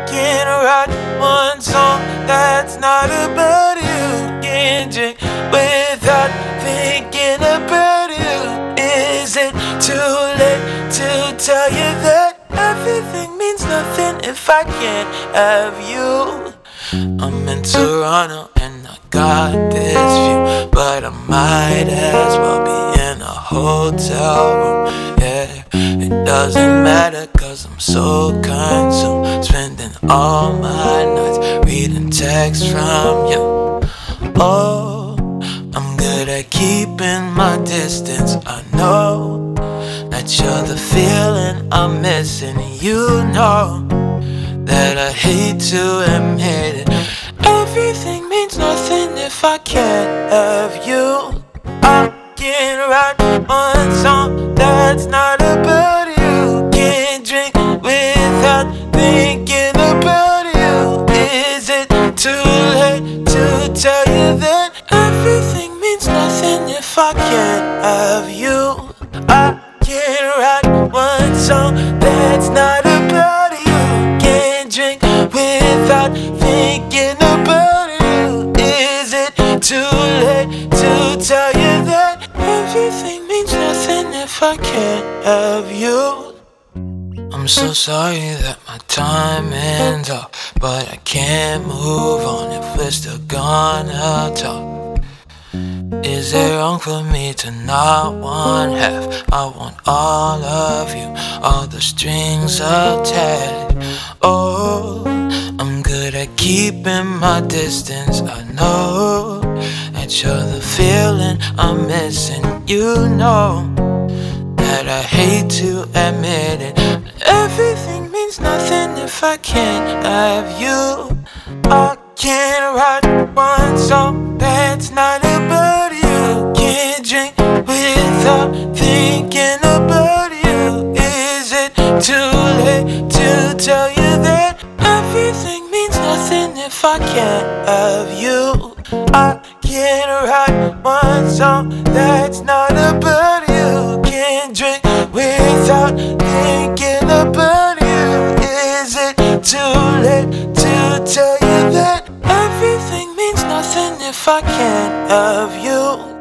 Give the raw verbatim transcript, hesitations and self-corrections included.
can't write one song that's not about you. Can't drink without thinking about you. Is it too late to tell you that everything means nothing if I can't have you? I'm in Toronto and I got this view, but I might as well be in a hotel room. Yeah, it doesn't matter cause I'm so consumed, spending all my nights reading texts from you. Oh, I'm good at keeping my distance. I know that you're the feeling I'm missing. You know that I hate to admit it. Everything means nothing if I can't have you. I can't write one song that's not about you. Can't drink without thinking about you. Is it too late to tell you that everything means nothing if I can't have you? I can't write one song that's not about you. Can't drink without thinking about you. Is it too late to tell you that everything means nothing if I can't have you? I'm so sorry that my timing's off, but I can't move on if we're still gonna talk. Is it wrong for me to not want half? I want all of you, all the strings attached. Oh, I'm good at keeping my distance. I know that you're the feeling I'm missing. You know that I hate to admit it. Everything means nothing if I can't have you. I can't write one song that's not about you. Can't drink without thinking about you. Is it too late to tell you that everything means nothing if I can't have you? I can't write one song that's not about you. Can't drink without thinking about you. Is it too late to tell you that everything means nothing if I can't have you?